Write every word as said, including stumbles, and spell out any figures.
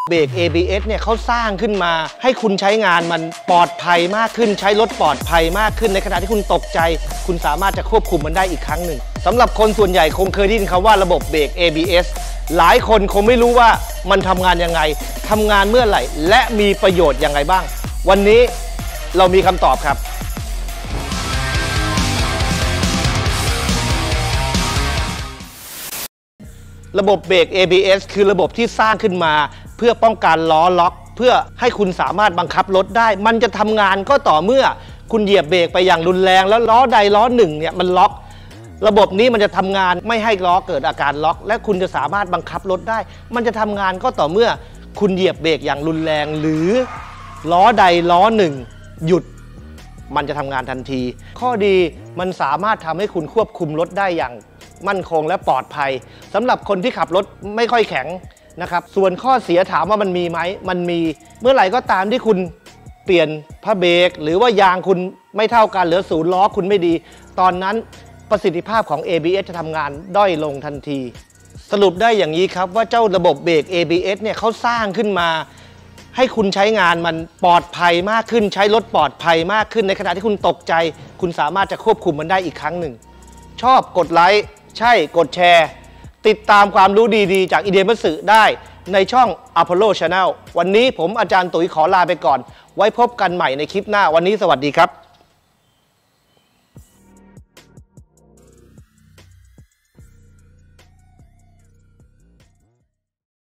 เบรก เอ บี เอส เนี่ยเขาสร้างขึ้นมาให้คุณใช้งานมันปลอดภัยมากขึ้นใช้รถปลอดภัยมากขึ้นในขณะที่คุณตกใจคุณสามารถจะควบคุมมันได้อีกครั้งหนึ่งสำหรับคนส่วนใหญ่คงเคยได้ยินคำว่าระบบเบรก เอ บี เอส หลายคนคงไม่รู้ว่ามันทำงานยังไงทำงานเมื่อไหร่และมีประโยชน์ยังไงบ้างวันนี้เรามีคำตอบครับระบบเบรก เอ บี เอส คือระบบที่สร้างขึ้นมาเพื่อป้องกันล้อล็อกเพื่อให้คุณสามารถบังคับรถได้มันจะทำงานก็ต่อเมื่อคุณเหยียบเบรกไปอย่างรุนแรงแล้วล้อใดล้อหนึ่งเนี่ยมันล็อกระบบนี้มันจะทำงานไม่ให้ล้อเกิดอาการล็อกและคุณจะสามารถบังคับรถได้มันจะทำงานก็ต่อเมื่อคุณเหยียบเบรกอย่างรุนแรงหรือล้อใดล้อหนึ่งหยุดมันจะทำงานทันทีข้อดีมันสามารถทำให้คุณควบคุมรถได้อย่างมั่นคงและปลอดภัยสำหรับคนที่ขับรถไม่ค่อยแข็งนะครับส่วนข้อเสียถามว่ามันมีไหมมันมีเมื่อไหร่ก็ตามที่คุณเปลี่ยนผ้าเบรกหรือว่ายางคุณไม่เท่ากันหรือศูนย์ล้อคุณไม่ดีตอนนั้นประสิทธิภาพของ เอ บี เอส จะทำงานด้อยลงทันทีสรุปได้อย่างนี้ครับว่าเจ้าระบบเบรก เอ บี เอส เนี่ยเขาสร้างขึ้นมาให้คุณใช้งานมันปลอดภัยมากขึ้นใช้รถปลอดภัยมากขึ้นในขณะที่คุณตกใจคุณสามารถจะควบคุมมันได้อีกครั้งหนึ่งชอบกดไลค์ใช่กดแชร์ติดตามความรู้ดีๆจากอิเดียมัตสึได้ในช่อง Apollo Channel วันนี้ผมอาจารย์ตุ๋ยขอลาไปก่อนไว้พบกันใหม่ในคลิปหน้าวันนี้สวัสดีครับ